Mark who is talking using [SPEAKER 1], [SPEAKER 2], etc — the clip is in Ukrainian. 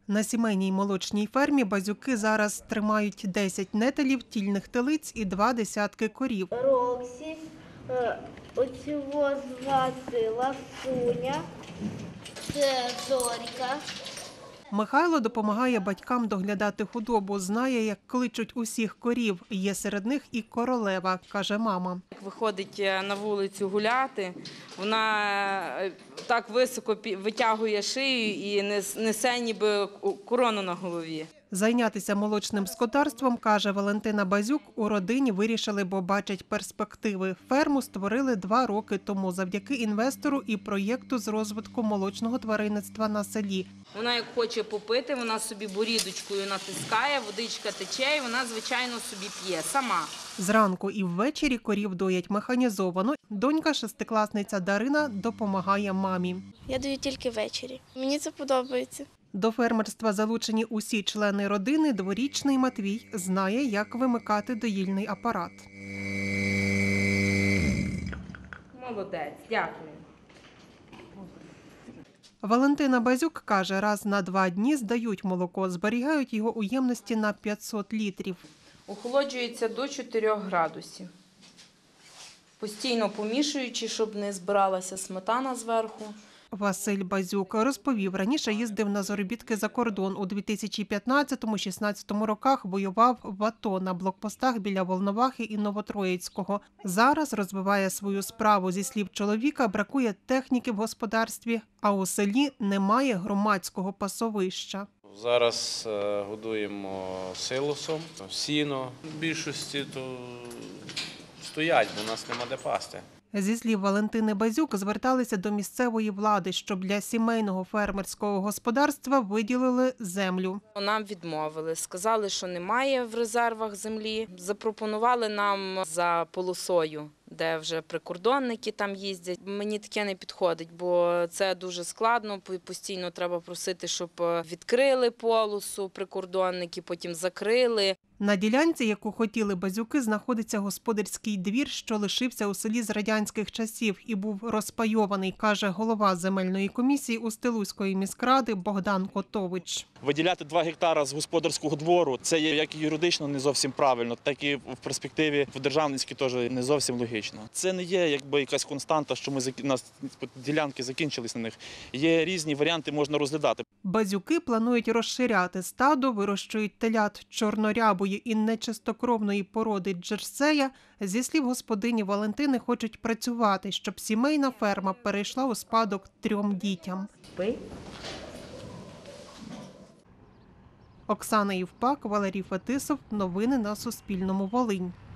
[SPEAKER 1] На сімейній молочній фермі Базюки зараз тримають 10 нетелів, тільних телиць і 2 десятки корів.
[SPEAKER 2] Роксі, оцього звати Ласуня, це Зорька.
[SPEAKER 1] Михайло допомагає батькам доглядати худобу, знає, як кличуть усіх корів. Є серед них і королева, каже мама.
[SPEAKER 3] Виходить на вулицю гуляти, вона так високо витягує шию і несе ніби корону на голові.
[SPEAKER 1] Зайнятися молочним скотарством, каже Валентина Базюк, у родині вирішили, бо бачать перспективи. Ферму створили 2 роки тому завдяки інвестору і проєкту з розвитку молочного тваринництва на селі.
[SPEAKER 3] Вона як хоче попити, вона собі борідочкою натискає, водичка тече і вона, звичайно, собі п'є сама.
[SPEAKER 1] Зранку і ввечері корів доять механізовано. Донька, 6-класниця Дарина, допомагає мамі.
[SPEAKER 2] Я даю тільки ввечері. Мені це подобається.
[SPEAKER 1] До фермерства залучені усі члени родини. 2-річний Матвій знає, як вимикати доїльний апарат.
[SPEAKER 3] Молодець, дякую.
[SPEAKER 1] Валентина Базюк каже, раз на 2 дні здають молоко, зберігають його у ємності на 500 літрів.
[SPEAKER 3] Охолоджується до 4 градусів. Постійно помішуючи, щоб не збиралася сметана зверху.
[SPEAKER 1] Василь Базюк розповів, раніше їздив на заробітки за кордон. У 2015-16 роках воював в АТО на блокпостах біля Волновахи і Новотроїцького. Зараз розвиває свою справу. Зі слів чоловіка, бракує техніки в господарстві, а у селі немає громадського пасовища.
[SPEAKER 4] Зараз годуємо силосом, сіно. В більшості то стоять, бо у нас нема де пасти.
[SPEAKER 1] Зі слів Валентини Базюк, зверталися до місцевої влади, щоб для сімейного фермерського господарства виділили землю.
[SPEAKER 3] Нам відмовили, сказали, що немає в резервах землі. Запропонували нам за полосою, де вже прикордонники там їздять. Мені таке не підходить, бо це дуже складно, постійно треба просити, щоб відкрили полосу прикордонники, потім закрили.
[SPEAKER 1] На ділянці, яку хотіли Базюки, знаходиться господарський двір, що лишився у селі з радянських часів і був розпайований, каже голова земельної комісії Устилузької міськради Богдан Котович.
[SPEAKER 5] Виділяти 2 гектара з господарського двору – це є як юридично не зовсім правильно, так і в перспективі в державницькій теж не зовсім логічно. Це не є якась константа, що у нас ділянки закінчились на них. Є різні варіанти, можна розглядати.
[SPEAKER 1] Базюки планують розширяти стадо, вирощують телят чорнорябої і нечистокровної породи джерсея. Зі слів господині Валентини, хочуть працювати, щоб сімейна ферма перейшла у спадок 3 дітям. Оксана Євпак, Валерій Фетисов. Новини на Суспільному. Волинь.